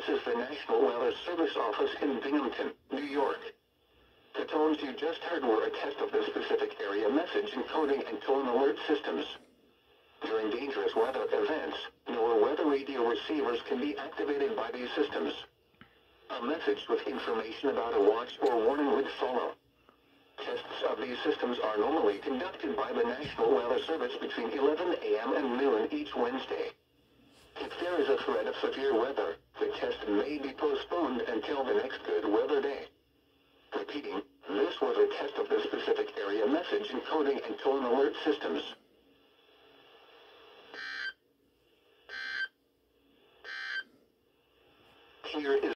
is the National Weather Service office in Binghamton, New York. The tones you just heard were a test of the specific area message encoding and tone alert systems. During dangerous weather events, NOAA weather radio receivers can be activated by these systems. A message with information about a watch or warning would follow. Tests of these systems are normally conducted by the National Weather Service between 11 a.m. and noon each Wednesday. If there is a threat of severe weather, the test may be postponed until the next good weather day. Repeating, this was a test of the specific area message encoding and tone alert systems. Here is